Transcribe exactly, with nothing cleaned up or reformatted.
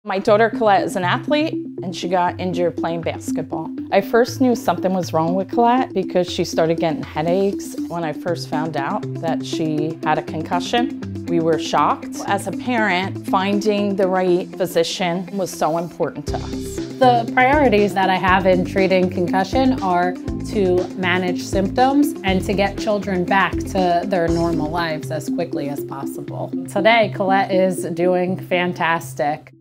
My daughter Colette is an athlete and she got injured playing basketball. I first knew something was wrong with Colette because she started getting headaches. When I first found out that she had a concussion, we were shocked. As a parent, finding the right physician was so important to us. The priorities that I have in treating concussion are to manage symptoms and to get children back to their normal lives as quickly as possible. Today, Colette is doing fantastic.